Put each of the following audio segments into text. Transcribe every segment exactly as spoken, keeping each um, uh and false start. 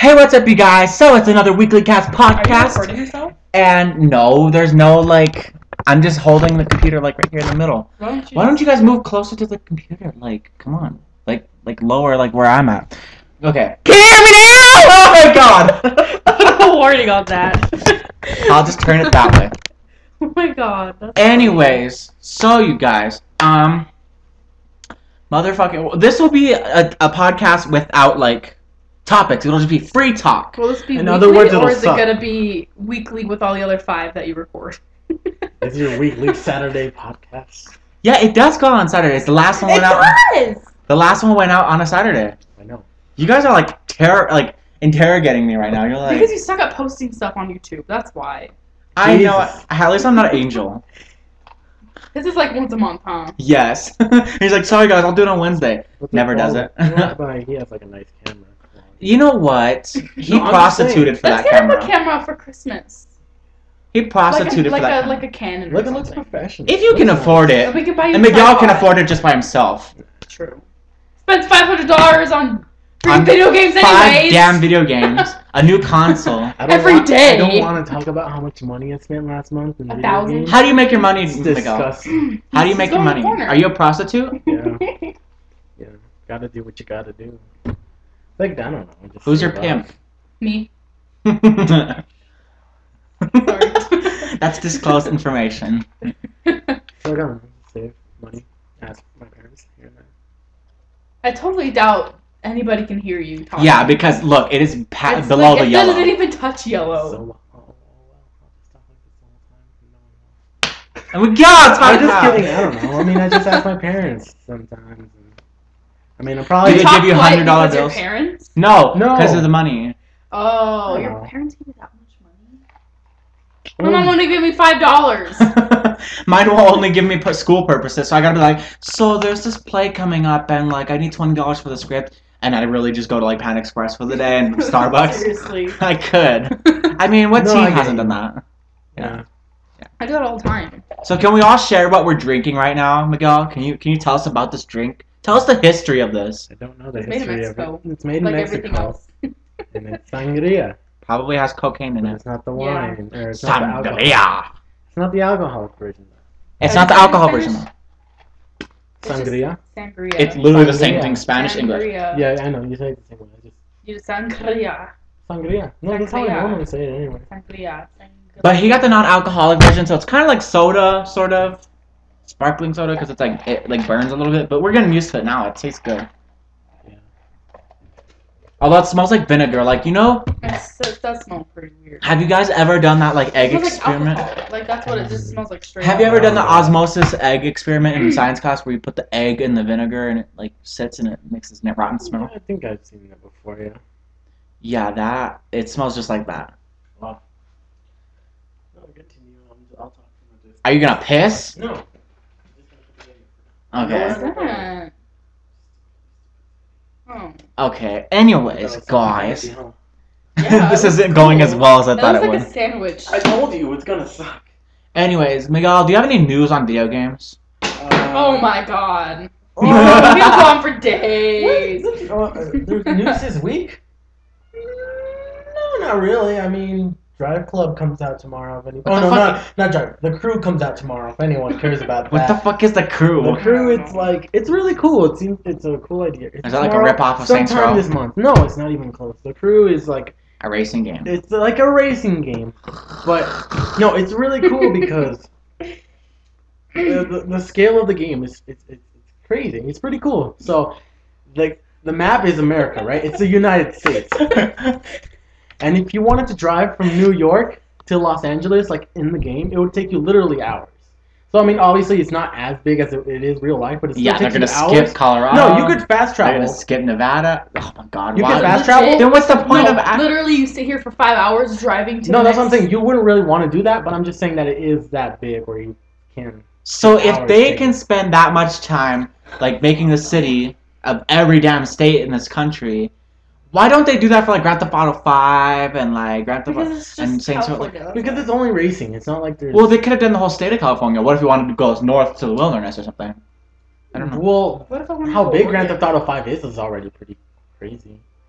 Hey, what's up, you guys? So it's another weekly cast podcast. Are you recording yourself? And no, there's no like. I'm just holding the computer like right here in the middle. Why don't you, Why don't you guys move closer to the computer? Like, come on, like like lower, like where I'm at. Okay. Can you hear me now? Oh my god! put a warning on that? I'll just turn it that way. Oh my god. That's Anyways, so you guys, um, motherfucking, this will be a, a podcast without like topics. It'll just be free talk. Will this be In weekly, other words, it'll or is suck. it gonna be weekly with all the other five that you record? It's your weekly Saturday podcast. Yeah, it does go on Saturdays. The last one It went out. does! The last one went out on a Saturday. I know. You guys are like terror, like interrogating me right now. You're like, Because you suck at posting stuff on YouTube, that's why. I know. Jesus. At least I'm not an angel. This is like once a month, huh? Yes. He's like, sorry guys, I'll do it on Wednesday. What's Never it does called? it. You know, but he has like a nice camera. You know what? He No, I'm just prostituted for Let's that get him camera. a camera for Christmas. He Like a, prostituted like for that a, camera. like a Canon or Look, it looks something. professional. If you can Looks afford nice. it. We could buy you And a Miguel can tripod. afford it just by himself. True. Spends five hundred dollars on free On video games Five anyways. damn video games. A new console. I don't every want, day. I don't want to talk about how much money I spent last month in A video thousand? games. How do you make your money, It's Miguel? disgusting. How do you Just make go your in the money? corner. Are you a prostitute? Yeah, yeah. Gotta do what you gotta do. Like, I don't know. Just Who's your save pimp? up. Me. That's disclosed information. So I gotta save money. Ask my parents here and there. I totally doubt anybody can hear you talking. Yeah, because look, it is pa- It's below like, the it yellow. doesn't even touch yellow. So, oh, oh, well, I'll just talk like this the whole time. No one knows. And we got I'm just kidding. I don't know. I mean, I just ask my parents sometimes. And, I mean, I'm probably. Do they talk give you polite hundred dollar because your bills? parents? No, No. because of the money. Oh, Oh. your parents give you that much money? My mom only give me five dollars. Mine will only give me for school purposes, so I gotta be like, so there's this play coming up, and like I need twenty dollars for the script, and I really just go to like Pan Express for the day and Starbucks. Seriously. I could. I mean, what No, team I get hasn't you. done that? Yeah. I do it all the time. So can we all share what we're drinking right now, Miguel? Can you can you tell us about this drink? Tell us the history of this. I don't know the It's made in history of Mexico. it. It's made in Like Mexico. everything else. And it's sangria. Probably has cocaine in But it. it's not the Yeah. wine. Or it's not the alcohol. Sangria. It's not the alcoholic version. It's not the alcohol version. though. It's just Sangria? Sangria. It's literally the same Sangria. thing, Spanish, English. Sangria. Yeah, I know. You say it the same way. I just You just sangria. sangria. No, that's how I Sangria. normally say it anyway. Sangria. But he got the non-alcoholic version, so it's kind of like soda, sort of. Sparkling soda, because it's like, it like burns a little bit. But we're getting used to it now. It tastes good. Yeah. Although it smells like vinegar. Like, you know, It's, it does smell pretty weird. have you guys ever done that like egg It smells like experiment? alcohol. Like that's what it just smells like straight Have you up. ever done the osmosis egg experiment in science class where you put the egg in the vinegar and it like sits and it makes this rotten smell? I think I've seen that before, yeah. Yeah, that, it smells just like that. Wow. No, continue. I'm just, I'll talk about this. Are you gonna piss? No. Okay. What's that? Oh. Okay, anyways, guys. Yeah, This it was isn't going as cool. well as I That thought looks it like would. a sandwich. I told you it's gonna suck. Anyways, Miguel, do you have any news on video games? Uh, Oh my god. Oh. We'll go on for days. What? Uh, there's news this week? No, not really. I mean, Drive Club comes out tomorrow. If any- What oh the no, fuck? not not Drive. The Crew comes out tomorrow. If anyone cares about What the that. fuck is the crew? The Crew, it's like it's really cool. It seems it's a cool idea. It's Is that like a tomorrow, rip-off of Saints sometime Row? this month? No, it's not even close. The Crew is like A racing game. it's like a racing game, but no, it's really cool because the, the, the scale of the game is it's, it's it's crazy. It's pretty cool. So, the the map is America, right? It's the United States, and if you wanted to drive from New York to Los Angeles, like in the game, it would take you literally hours. So I mean, obviously, it's not as big as it, it is real life, but it still Yeah, they're takes gonna you skip hours. Colorado. No, you could fast They're travel. gonna skip Nevada. Oh my god, You why? can fast Legit? travel. Then what's the point No, of act- literally you sit here for five hours driving to No, the that's what I'm next- saying. You wouldn't really want to do that, but I'm just saying that it is that big where you can. So if hours they taken. can spend that much time, like making the city of every damn state in this country, why don't they do that for like Grand Theft Auto five and like Grand Theft Because Auto it's and just Saints Row? Like, California, that's Because why. it's only racing. It's not like there's. well, they could have done the whole state of California. What if we wanted to go north to the wilderness or something? I don't know. Well, What if I want to how go big Oregon? Grand Theft Auto five is is already pretty crazy.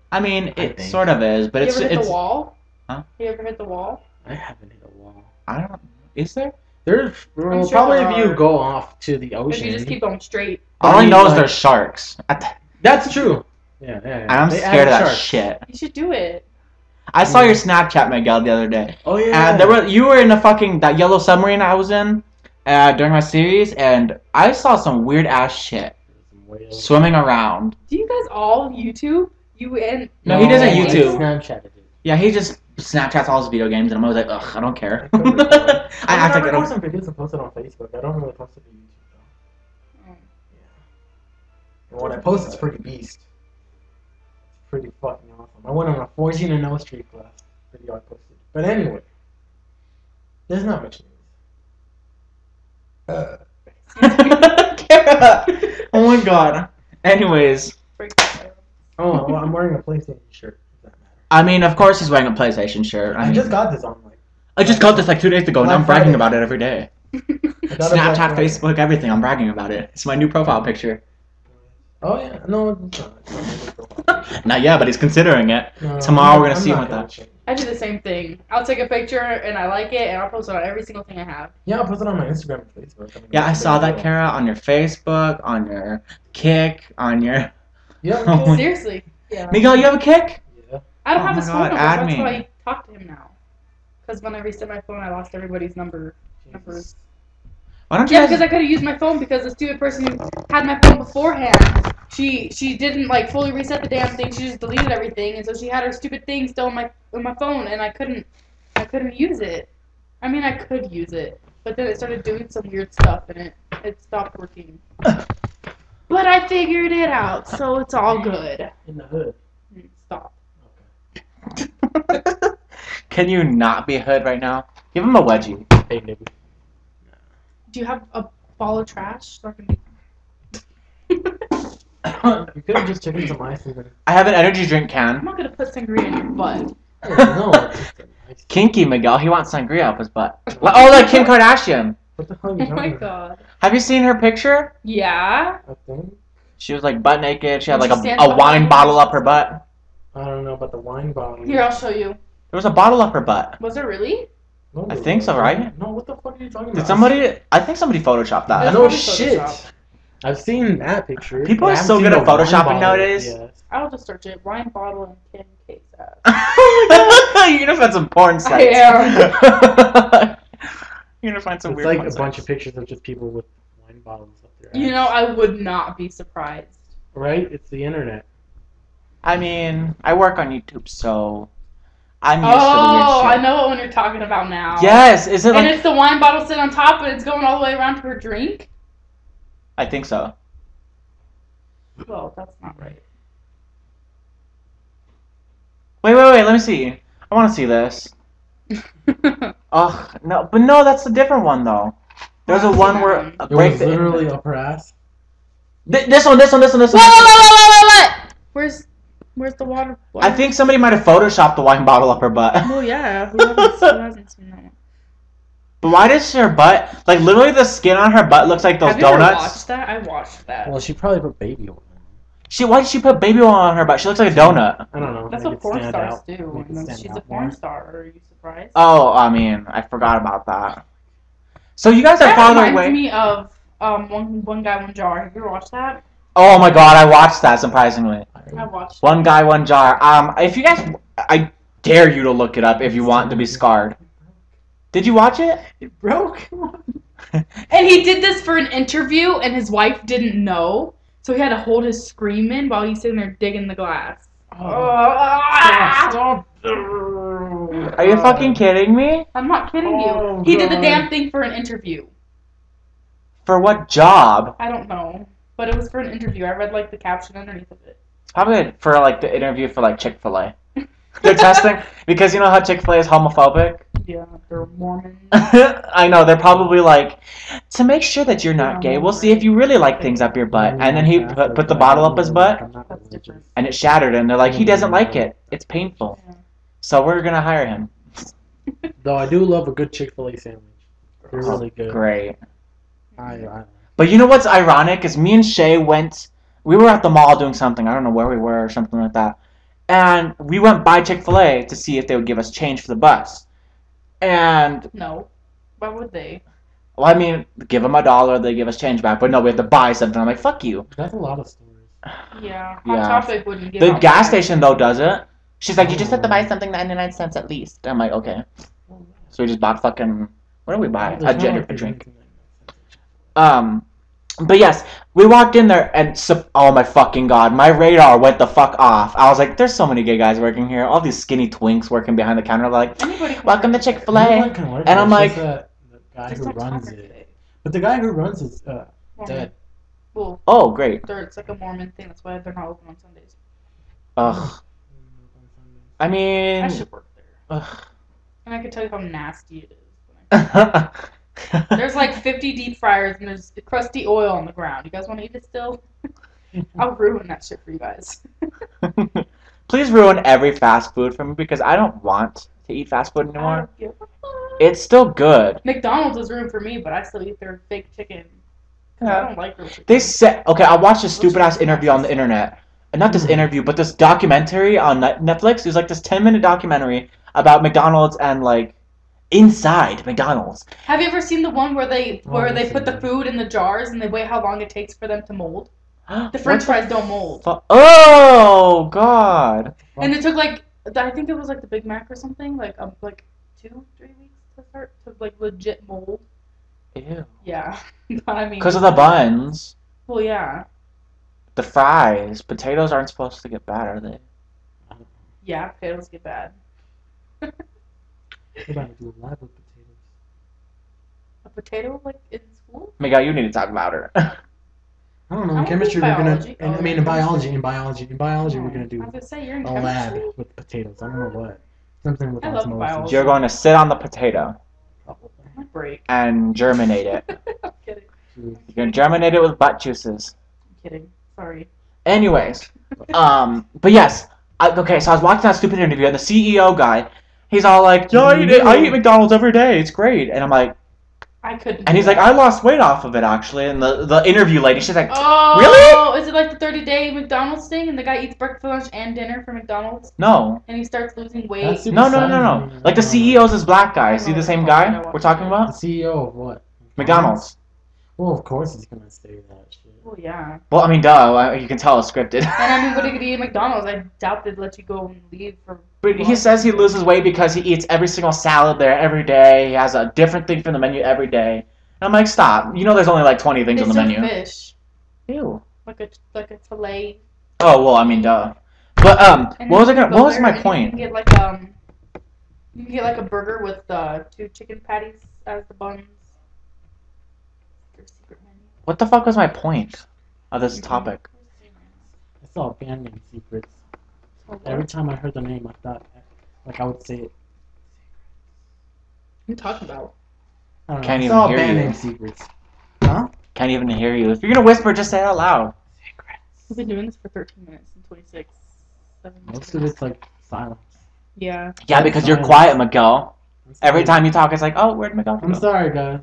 I mean, I it think. sort of is, but You it's ever hit it's. the wall? Huh? You ever hit the wall? I haven't hit a wall. I don't. Is there? There's well, sure probably there if you are. go off to the If ocean. you just keep going straight. But All I mean, know is like- there's sharks. At the- That's true. Yeah, yeah. yeah. And I'm They scared added of that sharks. shit. You should do it. I saw Yeah. your Snapchat, Miguel, the other day. Oh yeah. And there were you were in a fucking that yellow submarine I was in uh, during my series, and I saw some weird ass shit Some whales. swimming around. Do you guys all YouTube? You and No, he doesn't I YouTube. Snapchatted it. Yeah, he just Snapchats all his video games, and I'm always like, ugh, I don't care. I couldn't record. I I act like I record don't. some videos and post it on Facebook. I don't really post it to YouTube though. Oh. Yeah. And when I post, it's pretty beast. It's pretty fucking awesome. I went on a fourteen and oh streak last video I posted. But anyway, there's not much news. Uh. Cara! Oh my god. Anyways, Oh, well, I'm wearing a PlayStation shirt. Does that matter? I mean, of course he's wearing a PlayStation shirt. I, I mean, just got this on like. I just got this like two days ago, and Black I'm bragging Friday. about it every day. I got it Black Snapchat, Friday. Facebook, everything. I'm bragging about it. It's my new profile picture. Oh yeah, no, it's not. It's not my new profile picture. Not yet, but he's considering it. No, Tomorrow I'm we're gonna not- see I'm what not gonna that- change. I do the same thing. I'll take a picture and I like it and I'll post it on every single thing I have. Yeah, I'll post it on my Instagram and Facebook. I mean, Yeah, I it's a saw big that, deal. Cara, on your Facebook, on your Kick, on your. Yeah, Oh okay. my- Seriously. Yeah. Miguel, you have a Kick? Yeah. I don't Oh have my his God, phone number. add That's me. why I talk to him now. Because when I reset my phone, I lost everybody's number. Numbers. Why don't you Yeah, guys? because I could have used my phone because the stupid person who had my phone beforehand, she she didn't like fully reset the damn thing. She just deleted everything, and so she had her stupid thing still in my in my phone, and I couldn't I couldn't use it. I mean, I could use it, but then it started doing some weird stuff, and it it stopped working. But I figured it out, so it's all good. In the hood. Mm, Stop. Can you not be a hood right now? Give him a wedgie. Hey, nigga. Do you have a ball of trash? So I can... You could have just taken some ice and then. I have an energy drink I'm can. not gonna put sangria in your butt. No, it's just an ice. Kinky Miguel, he wants sangria up his butt. Oh, like Kim Kardashian. What the hell are you Oh my talking about? god. Have you seen her picture? Yeah. I think. She was like butt naked. She had Did like she a, stand a behind wine you? bottle up her butt. I don't know about the wine bottle. Here, I'll show you. There was a bottle up her butt. Was it really? No, I think so, right? No, what the fuck are you talking about? Did somebody? I think somebody photoshopped I that. know Probably shit. Photoshop. I've seen that picture. People but I are haven't so seen good the at wine photoshopping bottle. nowadays. Yes. I'll just search it. Wine bottle and Kim case ass. You're gonna find some porn sites. am. You're gonna find some It's weird like porn a bunch sites. of pictures of just people with wine bottles up there. You know, I would not be surprised. Right? It's the internet. I mean, I work on YouTube, so I'm used Oh, to the weird I shit. know what one you're talking about now. Yes, is it And like? it's the wine bottle sitting on top, and it's going all the way around to her drink. I think so. Well, that's not right. Wait, wait, wait. Let me see. I want to see this. Oh no, but no, that's a different one though. There's a I've one seen where that one. a It break was the literally up her ass. Th- this one, this one, this one, this Whoa, one. whoa, whoa, whoa, whoa, whoa! Where's, where's the water? I think somebody might have photoshopped the wine bottle up her butt. Well, yeah. Who hasn't, who hasn't seen that one? But why does her butt, like literally the skin on her butt looks like those Have you ever donuts? watched that? I watched that. Well, she probably put baby oil. She why did she put baby oil on her butt? She looks like a donut. I don't know. That's make what it porn stand stars out. do. Make it And then stand she's out a porn more. star. Are you surprised? Oh, I mean, I forgot about that. So you guys are That farther reminds away. me of um one one guy one jar. Have you ever watched that? Oh my god, I watched that surprisingly. I watched. One guy, one jar. Um, if you guys, I dare you to look it up if you want to be scarred. Did you watch it? It broke. And he did this for an interview, and his wife didn't know, so he had to hold his scream in while he's sitting there digging the glass. Stop, stop. Are you fucking kidding me? I'm not kidding Oh, you. He did the God. damn thing for an interview. For what job? I don't know, but it was for an interview. I read like the caption underneath of it. Probably for like the interview for like Chick-fil-A. They're testing because you know how Chick-fil-A is homophobic. Yeah, they're Mormons. I know they're probably like to make sure that you're not gay. We'll see if you really like things up your butt. And then he put, put the bottle up his butt, That's different. and it shattered. And they're like, he doesn't like it. It's painful. Yeah. So we're gonna hire him. Though I do love a good Chick-fil-A sandwich. They're really good. Great. I, I, But you know what's ironic is me and Shay went. We were at the mall doing something. I don't know where we were or something like that. And we went by Chick-fil-A to see if they would give us change for the bus. And, No. Why would they? well, I mean, give them a dollar, they give us change back. But no, we have to buy something. I'm like, fuck you. That's a lot of stores. Yeah. Hot Yeah. Topic wouldn't give The out gas bags. station, though, does it. She's like, you just have to buy Oh. something ninety-nine cents at least. I'm like, okay. So we just bought fucking, what did we buy? There's A, not gin- like a drink. anything like that. Um, but yes, we walked in there and sup- oh my fucking god, my radar went the fuck off. I was like, there's so many gay guys working here. All these skinny twinks working behind the counter, like, Anybody can welcome to work there. Chick-fil-A. Anyone can work And there, I'm it's like, just that the guy Just who don't runs tolerate it. But the guy who runs is uh, Mormon. dead. Well, oh great. they're, it's like a Mormon thing. That's why they're not open on Sundays. Ugh. I I mean, should work there. ugh. And I can tell you how nasty it is. when I- There's like fifty deep fryers and there's crusty oil on the ground. You guys want to eat it still? I'll ruin that shit for you guys. Please ruin every fast food for me because I don't want to eat fast food I anymore. don't give a fuck. It's still good. McDonald's is ruined for me, but I still eat their fake chicken. 'Cause I don't like real chicken. They said, okay, I watched a stupid ass interview on the internet. Uh, Not this interview, but this documentary on Net- Netflix. It was like this ten minute documentary about McDonald's and like inside McDonald's. Have you ever seen the one where they Oh, where I've they seen put the that. food in the jars and they wait how long it takes for them to mold? The What French fries don't mold. fu- Oh God! And it took like I think it was like the Big Mac or something, like um, like two, three weeks to start to like legit mold. Ew. Yeah, but I mean, Because of the buns, well, yeah, the fries, potatoes aren't supposed to get bad, are they? yeah, potatoes get bad. We're about to do a live with potatoes. A potato like in school? Miguel, you need to talk louder. I don't know. I In wanna chemistry, do we're gonna. biology. And, I Oh, mean, in chemistry. biology, in biology, in biology, we're gonna I do was gonna say you're in a lab chemistry. with potatoes. I don't know what. Something with I love osmosis. biology. You're going to sit on the potato My break. and germinate it. I'm kidding. Jeez. You're gonna germinate it with butt juices. I'm kidding. Sorry. Anyways, um, but yes, I, okay. So I was watching that stupid interview, and the C E O guy, he's all like, "Yo, I eat, I eat McDonald's every day. It's great." And I'm like, I couldn't. and do he's like, that. "I lost weight off of it actually." And the the interview lady, she's like, Oh, Really? Is it like the thirty day McDonald's thing, and the guy eats breakfast, lunch, and dinner for McDonald's, "No, and he starts losing weight? That's super no, no, no, no, no. science. Like the C E O's this black guy. I See know the what same it's guy called. we're talking The about? C E O of what? McDonald's. Well, of course he's gonna say that shit. Well, yeah. Well, I mean, duh. I- You can tell it's scripted. And I mean, what are you gonna eat at McDonald's? I doubt they'd let you go and leave for. But he lunch. says he loses weight because he eats every single salad there every day. He has a different thing from the menu every day. And I'm like, stop. You know there's only like twenty things They on the serve menu. fish, Ew. like a like a fillet. Oh, well, I mean, duh. But, um, And what was I then you gonna, go what was there my and You point? can get like um, you can get like a burger with uh, two chicken patties as the buns. Their secret menu. What the fuck was my point of this topic? I saw band name secrets. So Every what time I heard the name, I thought, like, I would say it. are you talking about? I don't know. Can't I even saw hear band you. name secrets. Huh? Can't even hear you. If you're gonna whisper, just say it out loud. We've been doing this for thirteen minutes and twenty-six. seven Most of it's like silence. Yeah. Yeah, because you're Silence. quiet, Miguel. I'm Every sorry. time you talk, it's like, oh, where'd Miguel I'm go? sorry, guys.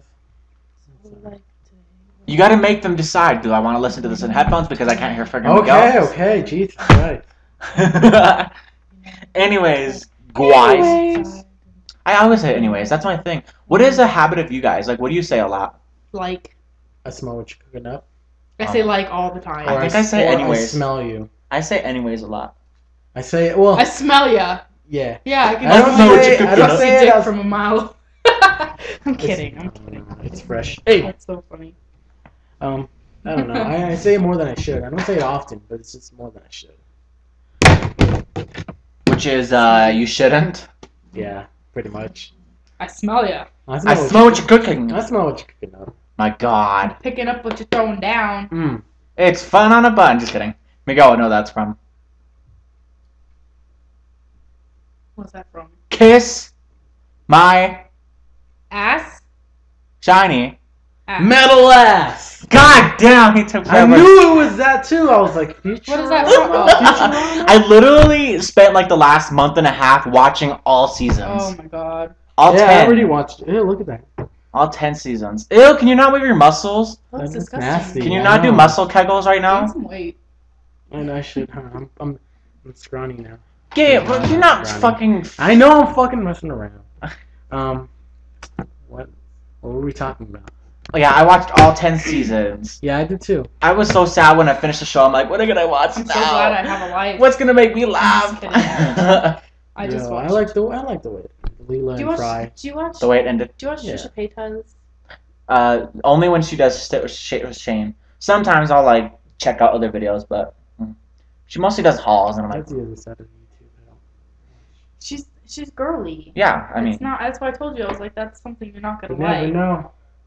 You gotta make them decide. Do I want to listen to this in headphones because I can't hear friggin' Okay, Miguel? okay, Jesus Christ. Anyways, guys. Anyways. I always say anyways. That's my thing. What is a habit of you guys? Like, what do you say a lot? Like. I smell what you're cooking up. I say like all the time. I Or think I say or anyways. I smell you. I say anyways a lot. I say, well, I smell ya. yeah. Yeah, I can I don't smell know ya. what you say, could I do. don't I say see it dick as- from a mile. I'm kidding. I'm kidding. It's fresh. Hey, That's so funny. um, I don't know. I, I say it more than I should. I don't say it often, but it's just more than I should. Which is, uh, you shouldn't. Yeah, pretty much. I smell ya. I I smell, smell what you're cooking. I smell what you're cooking up. My God. Picking up what you're throwing down. Mm. It's fun on a bun. Just kidding. Miguel would know that's from. What's that from? Kiss my Ass? shiny. Ass. Metal ass! God damn, he took I forever. knew it was that too. I was like, Future. What is that from? Oh, Futurama? I literally spent like the last month and a half watching all seasons. Oh my god. all Yeah, I ten. already watched it. Ew, look at that. All ten seasons. Ew, can you not move your muscles? That's That's disgusting. nasty. Can you I not do know. muscle kegels right Gain now? some weight. And I should, huh? I'm, I'm, I'm scrawny now. Yeah, but you're not Brownie. fucking. I know I'm fucking messing around. Um, what? What were we talking about? Oh, yeah, I watched all ten seasons. Yeah, I did too. I was so sad when I finished the show. I'm like, what am I gonna watch I'm now? so glad I have a life. What's gonna make me I'm laugh? just kidding. I just Yo, watched. I like the I like the way Leela Do you and watch? Fry. Do you watch? The way it ended. Do you watch Yeah. Trisha Paytas? Uh, only when she does st- sh- with Shane. Sometimes I'll like check out other videos, but mm. she mostly does hauls, and I'm like, That's the other side of YouTube. I don't. She's she's girly. yeah. I mean, it's not. That's why I told you. I was like, that's something you're not gonna You never like. know.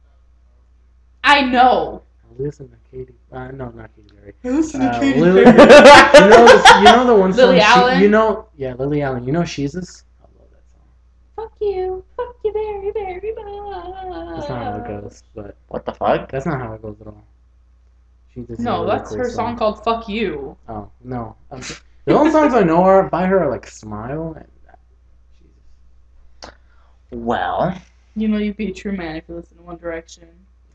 I know. Listen to Katy. Uh, no, not Katy Perry. Listen Uh, to Katy Lily- Perry. You know, this, you know the one song. Lily she, Allen? You know, yeah, Lily Allen. You know, she's this. I love that song. Fuck you. Fuck you very, very much. That's not how it goes, but what the fuck? that's not how it goes at all. She just No, a really that's cool her song called "Fuck You." Oh no, um, the only songs I know are by her are like "Smile" and uh, Jesus. Well, You know you'd be a true man if you listen to One Direction.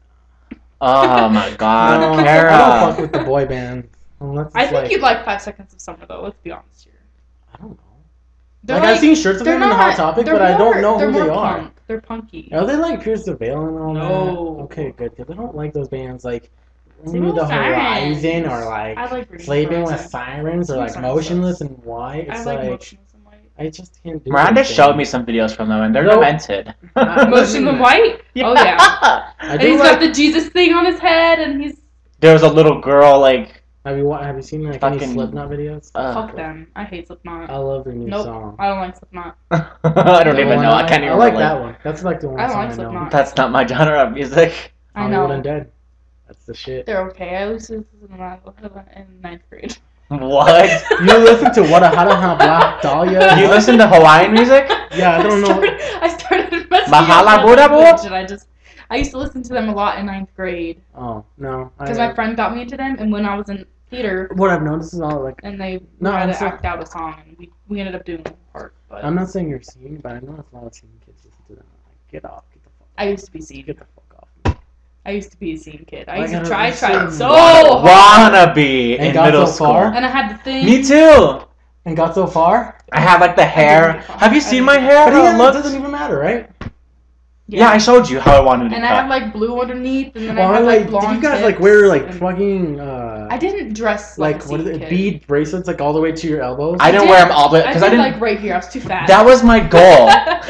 oh my God, No, I Cara. don't fuck with the boy band. Unless I it's think like, you'd like Five Seconds of Summer though. Let's be honest here. I don't know. They're Like, I've seen shirts of they're them in the Hot Topic, they're but I don't more- know they're who they more are. punk. They're punky. Are they like Pierce the Veil and all No. that? Okay, good. Because I don't like those bands like Sing Maybe with the Sirens. Horizon or like I like Reading Sleeping with Horizon. Sirens or Sing like Sirens Motionless sucks. and White. I It's like like Motionless and White. I just can't do Miranda anything. showed me some videos from them, and they're No. demented. Uh, Motion and White? Oh yeah. I And do he's like. got the Jesus thing on his head, and he's There was a little girl, like, Have you wa- have you seen like any Fucking- Slipknot videos? uh, fuck them. I hate Slipknot. I love their new Nope. song. I don't like Slipknot. I don't The even one know. I I, can't even I like relate. that one. That's like the one I don't song like I know. Slipknot. That's not my genre of music. I Hollywood know. Undead. That's the shit. They're okay. I listened to them in ninth grade. What? You listen to What a Hada Ha Black Dahlia? You listen to Hawaiian music? Yeah, I don't know. started, I started messing Mahala up Buddha that Bo? language, and I just I used to listen to them a lot in ninth grade Oh no. I- because my friend got me into them, and when I was in theater, What I've noticed is all like. and they No, had I'm to so- act out a song, and we, we ended up doing one part. But I'm not saying you're seen, but I know a lot of teen kids listen to them. Like, get off, get the fuck. I used to be seen. Get the fuck off. I used to be a scene kid. I Like, used to I try, don't- try so so wanna- hard, Wannabe And in got middle so school. far? and I had the thing. Me too. And got so far? I had like the hair. get far. Have you I seen didn't my get hair? But How yeah, it it looked? doesn't even matter, right? Yeah, I showed you how I wanted it And to I cut. had like blue underneath, and then Or I had like, like blonde did you guys tips, like wear like and- fucking uh I didn't dress like, like a what is scene it, kid. bead bracelets like all the way to your elbows? I didn't did- wear them all the way I because did I, didn't. like right here. I was too fat. That was my goal.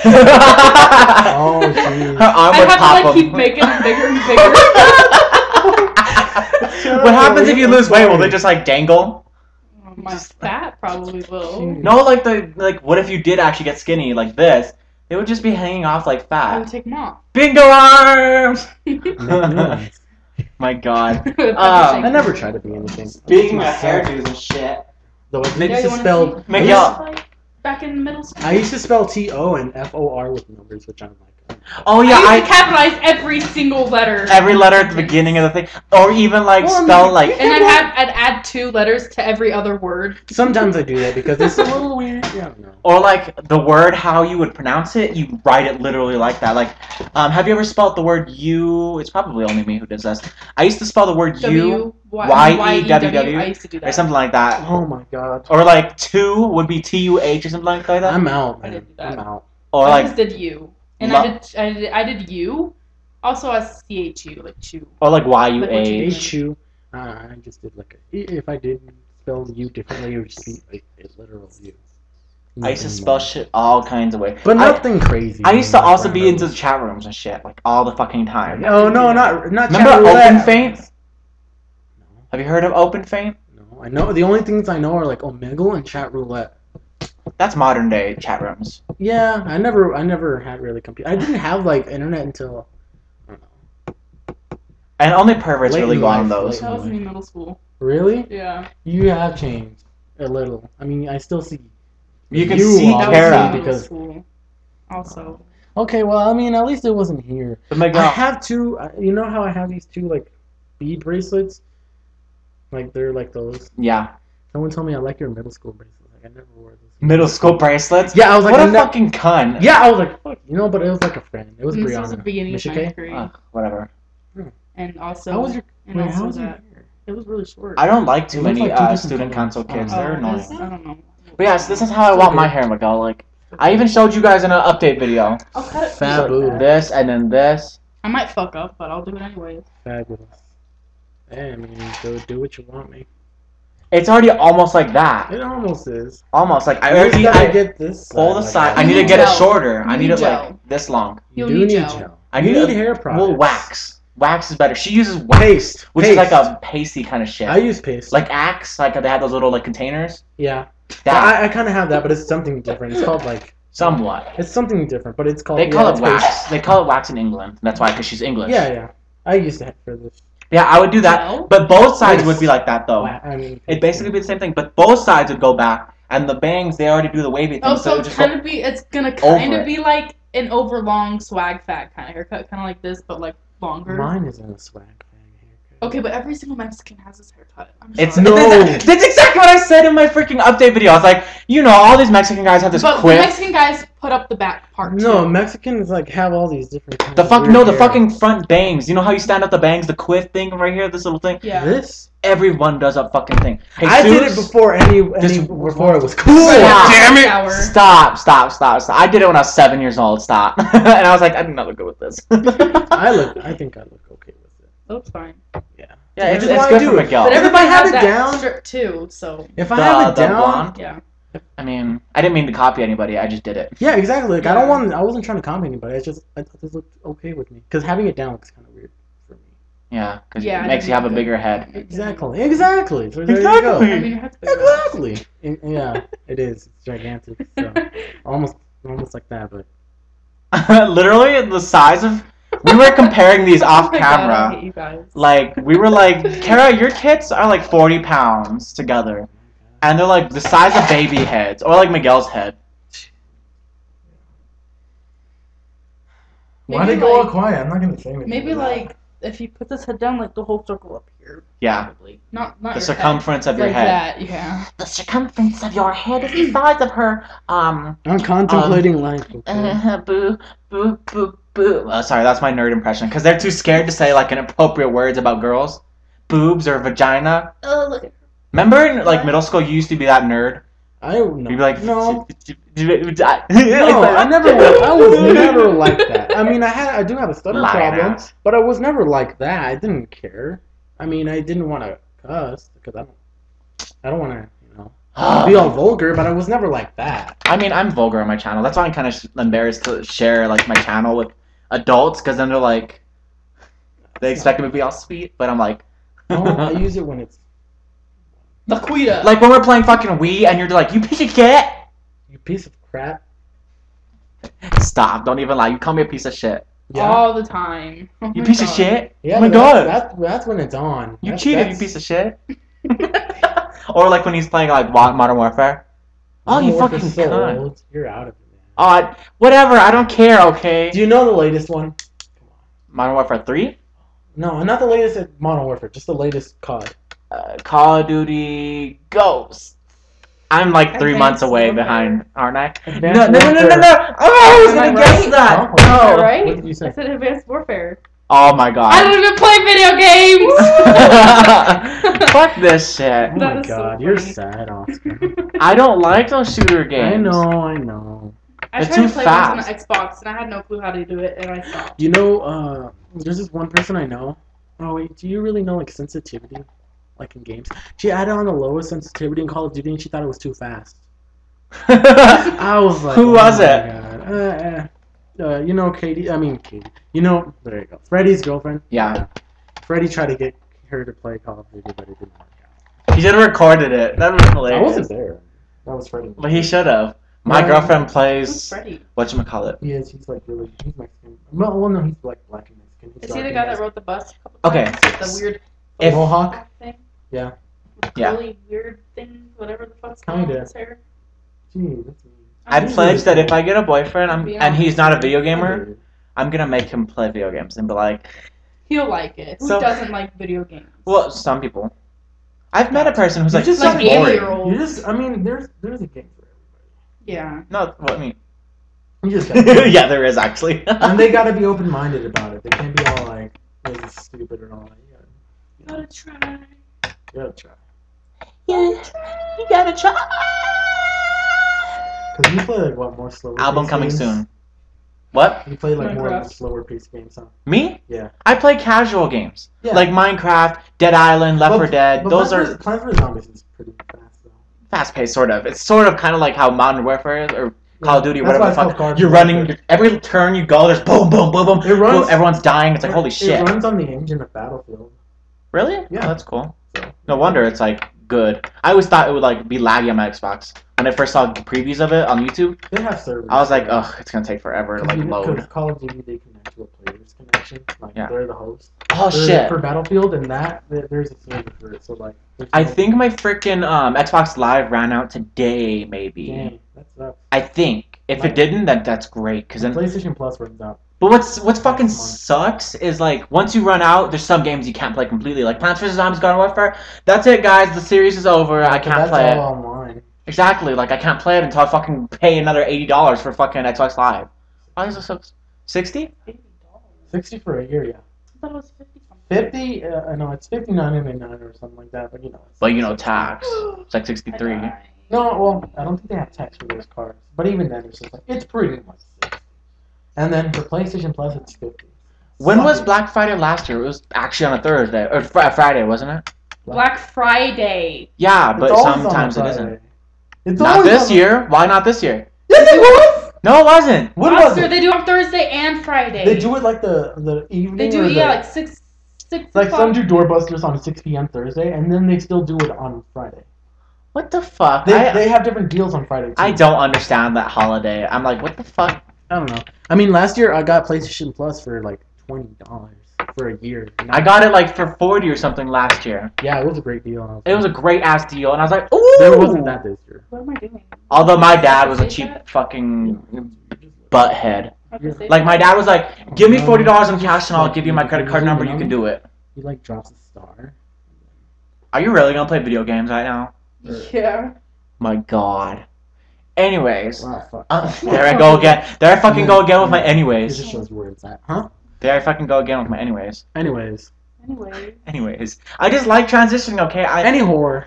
Oh, jeez. Her arm I would had pop to like 'em. keep making them bigger and bigger. What happens if you lose weight? Will they just like dangle? My fat probably will. No, like the like. What if you did actually get skinny like this? They would just be hanging off like I would fat. take them off. Bingo arms! Make new ones. My God. Pepper Uh, shake. I never tried to be anything. Speaking of Myself. hairdos and shit. Though I Yeah, used you to wanna spell see? Miguel. Like, back in middle school. I used to spell T O and F O R with numbers, which I'm like. Oh yeah, I I, used to capitalize every single letter. every letter at the beginning of the thing, or even like Well, I spell mean, like. And I'd add, I'd add two letters to every other word. Sometimes I do that because it's a little weird. Yeah, I don't know. Or like the word, how you would pronounce it, you write it literally like that. Like, um, have you ever spelled the word you? It's probably only me who does this. I used to spell the word you W, Y, Y Y, E E, W W. W, I used to do that. or something like that. Oh my god. Or like two would be T U H or something like that. I'm out, I man. didn't do that. I'm out. Or I like, just did you. And Lo- I did, I did I did you. Also as C H U, like chew. or like Y U Like what you H. H U. Uh, I just did like a, if I did spell you differently, it would just be like a literal you. I used to Nothing spell more. shit all kinds of ways. But I, nothing crazy. I used to like also be random. into the chat rooms and shit, like all the fucking time. Oh no, not not. Remember chat roulette. Open Faint? No, Have you heard of Open Faint? no. I know the only things I know are like Omegle and chat roulette. That's modern day chat rooms. Yeah, I never, I never had really computer. I didn't have like internet until. I don't know. And only perverts Late really in go on life, those. late That was me in middle school. Really? Yeah. You have changed a little. I mean, I still see. You can You see are- That was me Cara. in middle because- school. Also. Okay, well, I mean, at least it wasn't here. But my I God. have two. uh, You know how I have these two like bead bracelets? Like they're like those. Yeah. Someone told me I like your middle school bracelets. Like I never wore those. Middle school bracelets? Yeah, I was like, what a I'm not- fucking cunt. Yeah, I was like, fuck, you know, but it was like a friend. It was This Brianna. was the beginning of Michike? ninth grade. Ugh, whatever. And also, How was your? and Wait, also how was your that hair? it was really short. I don't like too It looks many like two uh, different student colors. council kids. Oh. They're Oh, annoying. it's- I don't know. But yes, this is how I want my hair, Miguel. Like, I even showed you guys in an update video. I'll cut it. Fabu. This and then this. I might fuck up, but I'll do it anyways. Fabulous. Hey, I mean, do, do what you want, me. It's already almost like that. It almost is. Almost like I You just already gotta I get this. pull the like side. that. I need You to get it gel. shorter. You I need need it gel. like this long. You You'll do need need gel. gel. I You need need a- hair products. Well, wax. Wax is better. She uses wax, Paste. which paste. is like a pasty kind of shit. I use paste. Like Axe, like they have those little like containers. yeah. That I, I kind of have that, but it's something different. It's called like. somewhat. It's something different, but it's called. They call yeah, it it's wax. paste. They call it wax in England. That's why, because she's English. Yeah, yeah. I used to have for this. Yeah, I would do that. Gel? But both sides Paste. would be like that though. Wa- I mean, It'd basically be the same thing, but both sides would go back, and the bangs they already do the wavy thing, Oh, so, so it would it's just kind go of be. It's gonna kind over of it. be like an overlong swag fat kind of haircut, kind of like this, but like longer. Mine isn't a swag thing haircut. Okay, but every single Mexican has this haircut. I'm It's sorry. No. That's, that's exactly what I said in my freaking update video. I was like, you know, all these Mexican guys have this But the quiff. Mexican guys put up the back part No, too. Mexicans like have all these different. Kinds The of fuck weird no, the hair. fucking front bangs. You know how you stand up the bangs, the quiff thing right here, this little thing. Yeah. This. Everyone does a fucking thing. Hey, I did it Zeus, before any, This- any before it was cool. Stop. Damn it! Shower. Stop, stop, stop, stop. I did it when I was seven years old. Stop. And I was like, I do not look good with this. I look. I think I look okay with it. That's fine. Yeah. Yeah, it's, That's it's why I good do for it. Miguel. But if I everybody have has it that down- strip too, so If I The- have it the down. blonde? yeah. I mean, I didn't mean to copy anybody. I just did it. Yeah, exactly. Like I Yeah. don't want. I wasn't trying to copy anybody. I just. I thought this looked okay with me. Because having it down looks kind of weird for me. Yeah, because Yeah, it I makes you didn't have a do it. bigger head. Exactly. Exactly. So there Exactly. you I go. mean, you have to figure it out. Exactly. And- yeah, it is. It's gigantic. So almost, almost like that, but. Literally the size of. We were comparing these off Oh my God, I camera. hate you guys. Like we were like, Cara, your kids are like forty pounds together, and they're like the size of baby heads, or like Miguel's head. Why'd Maybe it go all like- quiet? I'm not gonna say anything. Maybe about like if you put this head down, like the whole circle up here. Yeah, Probably. Not not the your circumference head. of your like head. that, yeah. The circumference of your head is the size of her. Um. that. I'm contemplating life. Okay? Uh, boo, boo, boo, boo. Uh, sorry, that's my nerd impression. Because they're too scared to say like inappropriate words about girls, boobs or vagina. Oh, look at Remember in like middle school, you used to be that nerd. I no. You'd be like, no. no, No, I never. Was, I was never like that. I mean, I had. I do have a stutter Lying problem, ass. but I was never like that. I didn't care. I mean, I didn't want to cuss because I don't. I don't want to, you know, be all vulgar. But I was never like that. I mean, I'm vulgar on my channel. That's why I'm kind of sh- embarrassed to share like my channel with adults, because then they're like, they expect me to be all sweet, but I'm like, No, I use it when it's Laquita. like when we're playing fucking Wii, and you're like, you piece of shit. you piece of crap. Stop! Don't even lie. You call me a piece of shit. Yeah. all the time. Oh You my piece of God. shit. Yeah, oh my but god. That's, that's that's when it's on. You That's- cheated, that's- you piece of shit. Or like when he's playing like Wa- Modern Warfare. Oh, you Modern fucking Warfare's so cunt. old. You're out of it, man. Oh, I, whatever. I don't care. Okay. Do you know the latest one? Modern Warfare three, No, not the latest at Modern Warfare. Just the latest C O D. uh, Call of Duty Ghosts. I'm like three Advanced months away Warfare. behind, aren't I? Advanced no, no, no, no, no, Warfare. no! Oh, I was Am gonna I guess right? that. Oh, Am I No. right? What did you say? I said Advanced Warfare. Oh my I god. don't even play video games. Fuck this shit. Oh That my is so god, you're funny. sad, Oscar. I don't like those shooter games. I know, I know. I They're tried too to play fast. once on the Xbox, and I had no clue how to do it, and I stopped. You know, uh, there's this one person I know. Oh wait, do you really know like sensitivity, like in games? She added on the lowest sensitivity in Call of Duty, and she thought it was too fast. I was like, Who oh was my it? God. Uh, uh, uh, you know, Katie. I mean, Katie. You know, there you go. Freddie's girlfriend. Yeah. Freddie tried to get her to play Call of Duty, but it didn't work out. He should have recorded it. That was hilarious. I wasn't there. That was Freddie. But he should have. My No. girlfriend Who's plays. Freddie? Whatchamacallit. He is. He's like really. He's Mexican. Well, well, no, he's like black and Mexican. He's Is he the dark guy and that wrote the bus? a couple Okay. times with The weird If- Mohawk? thing? Yeah. Yeah. Really weird thing, whatever the fuck's going on Kinda. with his hair. Gee, that's me. I I'm He's pledge really that if cool. I get a boyfriend I'm, Be and he's not a honest. video gamer, I'm gonna make him play video games and be like, He'll like it. Who So- doesn't like video games? well, some people. I've met a person who's You like, just this like is boring. eighty-year-old. You just, I mean, there's there's a game for everybody. Yeah. No, what I mean. You just gotta, Yeah, there is actually. and they gotta be open minded about it. They can't be all like, this is stupid or all that. You gotta, Gotta try. you gotta try. you gotta try. Because you play like what more slower. Album paced coming games? soon. What? You play like more Minecraft. slower paced games, huh? Me? Yeah. I play casual games. Yeah. Like Minecraft, Dead Island, Left But- four Dead. but Those Plants are vs. Plants vs. Zombies is pretty fast though. fast paced, sort of. It's sort of kind of like how Modern Warfare is, or Call of Duty, That's whatever why the it's called fuck. Call of You're Duty. running, you're, every turn you go, there's boom, boom, boom, boom. It runs- boom, everyone's dying. It's like, holy shit. It runs on the engine of Battlefield. Really? Yeah. Oh, that's cool. So. No wonder it's like good. I always thought it would like be laggy on my Xbox. When I first saw previews of it on YouTube, They have servers. I was like, ugh, it's gonna take forever to like load. Because Call of Duty, they connect to a player's connection. Like, Yeah. they're the host. Oh for, shit. For Battlefield and that, there- there's a server for it. So, like, there's I no- think my freaking um, Xbox Live ran out today, maybe. Dang, that sucks. I think. If My- it didn't, then that's great. Cause then. PlayStation Plus runs out. But what's what's fucking Next month. sucks is like once you run out, there's some games you can't play completely. Like Plants vs Zombies Garden Warfare. That's it, guys. The series is over. I But can't that's play it. all online. Exactly. Like I can't play it until I fucking pay another eighty dollars for fucking Xbox Live. Why is it so sixty? Eighty dollars. sixty for a year, yeah. I thought it was fifty something. fifty, uh, I know it's fifty-nine ninety-nine or something like that, but you know. It's But you know tax. It's like sixty three. I died. No, well, I don't think they have tax for those cards. But even then, it's just like, it's pretty much sixty. And then for PlayStation Plus, it's fifty. When Suck was it. Black Friday last year? It was actually on a Thursday or fr- Friday, wasn't it? Black Friday. Yeah, It's but always on a sometimes it Friday. isn't. It's Not always this on a- year. Why not this year? Yes, it was! No, it wasn't. When was Oscar, it? they do on Thursday and Friday. They do it like the, the evening They do, or the, yeah, like six, six like o'clock. some do doorbusters on six p.m. Thursday, and then they still do it on Friday. What the fuck? They, I, they have different deals on Friday, too. I don't understand that holiday. I'm like, what the fuck? I don't know. I mean, last year I got PlayStation Plus for like twenty dollars for a year. And I got it like for forty or something last year. Yeah, it was a great deal. and I was It was a like, great ass deal, and I was like, ooh. There wasn't that this year. What am I doing? Although my dad was a Say cheap that? fucking butthead. I have to say Like my that. dad was like, give me forty dollars in cash and I'll give you my credit card number. You can do it. He like drops a star. Are you really gonna play video games right now? Yeah. My God. Anyways, Wow, fuck. uh, there I go again. There I fucking go again with my It anyways. just shows where it's at, huh? There I fucking go again with my anyways. Anyways, Anyway. Anyways, I just like transitioning. Okay, I. any whore.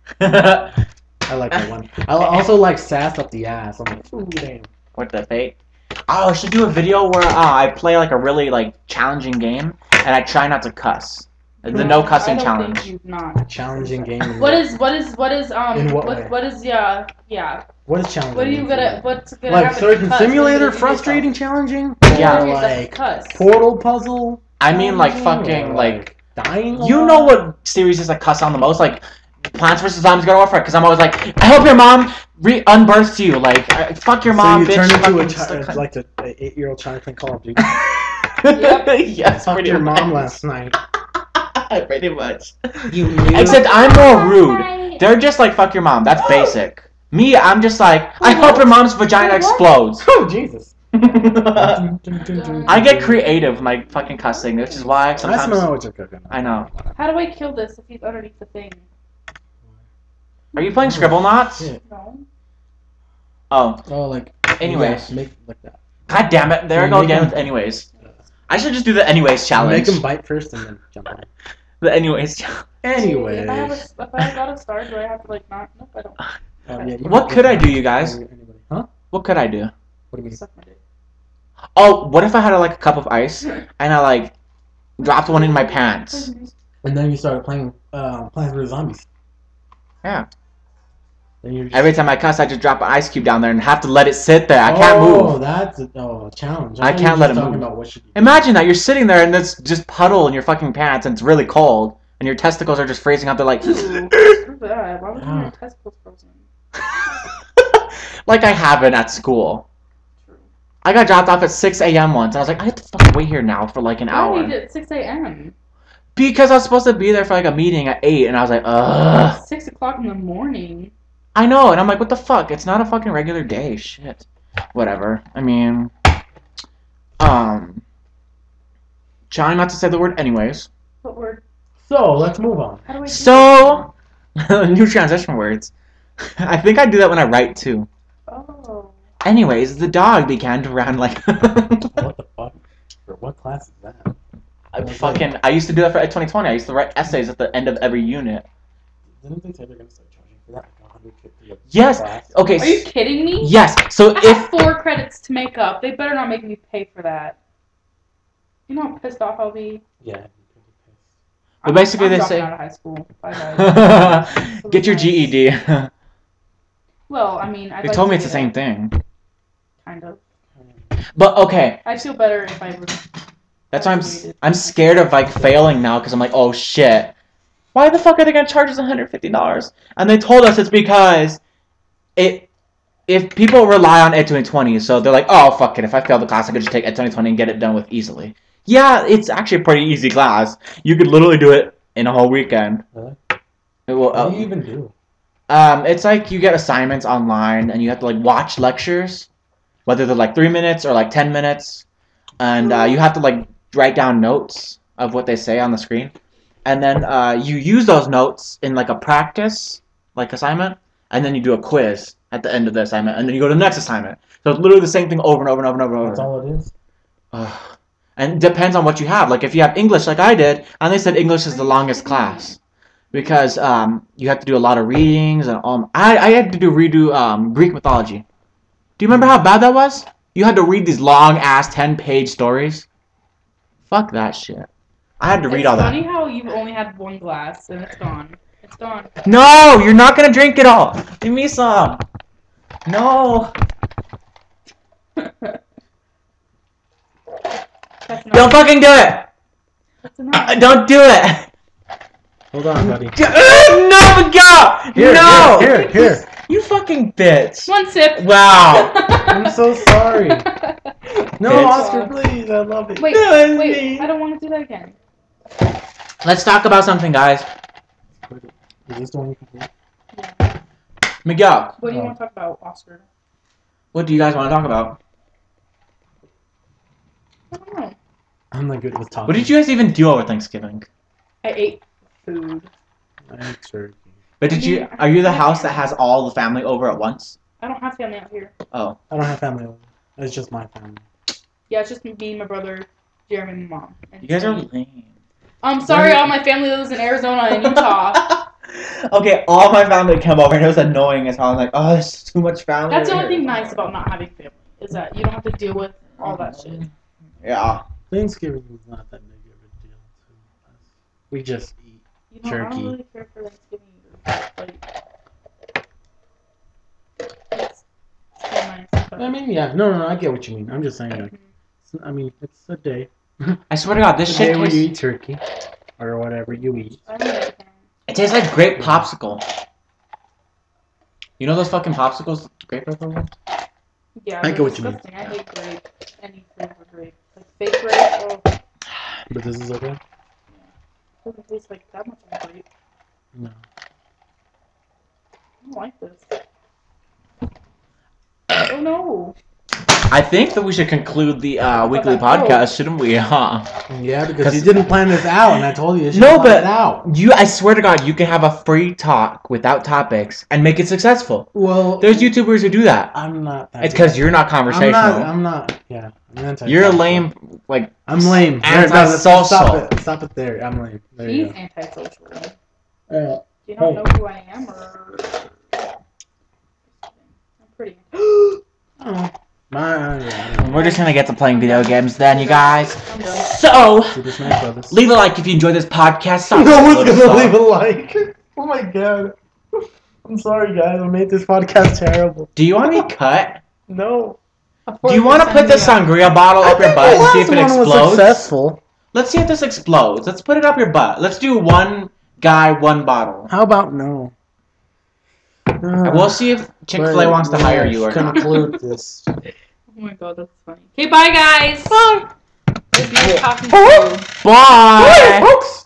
I like that one. I also like sass up the ass. I'm like, ooh, damn. What the fate? Oh, I should do a video where uh, I play like a really like challenging game and I try not to cuss. The no cussing I don't challenge. Think you've not. Challenging game. in What is what is what is um In what what way? what is yeah yeah What is challenging? what are you game gonna for what's gonna Like happen to Surgeon cuss? What are you Simulator, gonna do frustrating, yourself? challenging? Yeah. Or That's like cuss. Portal puzzle? I mean, like challenging, fucking or, like. dying. a You lot? know what series is like cuss on the most? Like Plants vs Zombies Garden Warfare. Because I'm always like, I hope your mom re unbirths you. Like, uh, fuck your mom, so you bitch. turn into a fucking child, stick- like an eight-year-old child playing Call of Duty. Yep. Yes, Fucked pretty your mom much. last night. Pretty much. You knew. Except I'm more rude. They're just like fuck your mom. That's basic. Me, I'm just like I hope your mom's vagina explodes. Oh Jesus! I get creative with my fucking cussing, which is why I sometimes smell what you're cooking. I know. How do I kill this if he's underneath the thing? Are you playing Scribble Knots? Yeah. No. Oh, Oh, like. anyways. Yeah, make like that. God damn it! There I Yeah, go make again them- with anyways. I should just do the anyways challenge. Make them bite first and then jump on. The anyways challenge. Anyways. If I have a, if I got a star, do I have to like not? Nope, I don't. Oh, yeah, you What can could I pick do, you guys? anybody. Huh? What could I do? What do you mean? Suck my dick. Oh, what if I had like a cup of ice and I like dropped one in my pants? And then you started playing uh, Plants vs Zombies. Yeah. Then you're just... Every time I cuss, I just drop an ice cube down there and have to let it sit there. I oh, can't move. that's a oh, a challenge. I thought you can't were let just it talking move. About what should you... Imagine that you're sitting there and there's just puddle in your fucking pants and it's really cold and your testicles are just freezing up. They're like, Ooh, screw that. Why would you Ah. your testicles frozen? like I haven't at school. True. I got dropped off at six a.m. once. I was like, I have to fucking wait here now for like an Why hour. did at six a.m.? Because I was supposed to be there for like a meeting at eight and I was like, ugh. Six o'clock in the morning. I know, and I'm like, what the fuck? It's not a fucking regular day. Shit. Whatever. I mean, um, trying not to say the word anyways. What word? So, let's move on. How do I do So, new transition words. I think I do that when I write too. that? Oh. Anyways, the dog began to run like. What the fuck? For what class is that? I fucking. I used to do that for twenty twenty. I used to write essays at the end of every unit. Didn't they say they're gonna start charging for that? God. hundred fifty. Yes. Okay. Are you kidding me? Yes. So I if have four credits to make up. They better not make me pay for that. You know how pissed off I'll be? Yeah. But basically I'm they dropping say out of high school. Bye, guys. get your G E D. Well, I mean, I'd They like told to me it's the get same it, thing. kind of. But okay, I feel better if I. that's why I'm s- I'm scared of like failing now because I'm like, oh shit, why the fuck are they gonna charge us one hundred fifty dollars? And they told us it's because it if people rely on Ed twenty twenty, so they're like, oh fuck it, if I fail the class, I could just take Ed twenty twenty and get it done with easily. Yeah, it's actually a pretty easy class. You could literally do it in a whole weekend. Really? It will, What uh, do you even do? Um, it's like you get assignments online and you have to like watch lectures, whether they're like three minutes or like ten minutes, and uh, you have to like write down notes of what they say on the screen, and then uh, you use those notes in like a practice like assignment, and then you do a quiz at the end of the assignment, and then you go to the next assignment. So it's literally the same thing over and over and over and over. And over. That's all it is. Ugh. And it depends on what you have. Like if you have English, like I did, and they said English is the longest class. Because um, you have to do a lot of readings and um, I, I had to do redo um, Greek mythology. Do you remember how bad that was? You had to read these long ass ten page stories. Fuck that shit. I had to read it's all that. It's funny how you've only had one glass and it's gone. It's gone. No, you're not gonna drink it all. Give me some. No. Don't fucking do it. That's enough. Uh, don't do it. Hold on, buddy. No, Miguel! Here, No! Here, here, here. You fucking bitch. One sip. Wow. I'm so sorry. No, Bitch. Oskar, please. I love it. Wait, wait. I don't want to do that again. Let's talk about something, guys. Is this the one you complete? Yeah. Miguel, What do you Oh. want to talk about, Oskar? what do you guys want to talk about? I don't know. I'm not good with talking. What did you guys even do over Thanksgiving? I ate food. I ate turkey. But did you? Are you the house that has all the family over at once? I don't have family out here. Oh. I don't have family over. It's just my family. Yeah, it's just me, my brother, Jeremy, and my mom. And You guys are me. lame. I'm sorry, all my family lives in Arizona and Utah. Okay, all my family came over and it was annoying as hell. I'm like, oh, there's too much family. That's the in only thing here. nice about not having family, is that you don't have to deal with all that shit. Yeah. Thanksgiving is not that big of a deal to us. We just eat. You know, I Turkey. don't really care for Thanksgiving either. Like, it's, it's still nice. But, I mean, yeah. No, no, no. I get what you mean. I'm just saying. Like, Mhm. it's, I mean, it's a day. I swear to God, this The shit day where tastes. you eat turkey, or whatever you eat. I don't like them. It tastes like grape popsicle. You know those fucking popsicles? Grape popsicle? Yeah, I they're get what you mean. disgusting. I hate grape. Any flavor grape. Like fake grape, oh, But this is okay. it doesn't taste like that much of grape. No. I don't like this. Oh no. I think that we should conclude the uh, weekly podcast, shouldn't we? Huh? Yeah, because you didn't plan this out, and I told you you should No, plan but it out. you. I swear to God, you can have a free talk without topics and make it successful. Well, There's YouTubers who do that. I'm not. That It's because you're not I'm conversational. not. I'm not. Yeah. I'm anti- You're a lame, like. I'm lame. There, no, Antisocial. Stop it. Stop it there. I'm lame. There you He's go. antisocial. Do Uh, you not Hey. know who I am, or? I'm pretty. oh, my, yeah, We're just gonna get to playing video games then, you guys. I'm done. So, Super Smash Brothers. leave a like if you enjoyed this podcast. Stop No one's uploading gonna stuff. leave a like. Oh my god. I'm sorry, guys. I made this podcast terrible. Do you want me cut? No. Do you want to put the sangria bottle up your butt and see if it one was explodes? successful. Let's see if this explodes. Let's put it up your butt. Let's do one guy, one bottle. How about no? Uh, We'll see if Chick-fil-A wants to hire you or not. conclude this. Oh my god, that's funny. Okay, bye guys. Bye. It was nice talking to you. Bye. folks.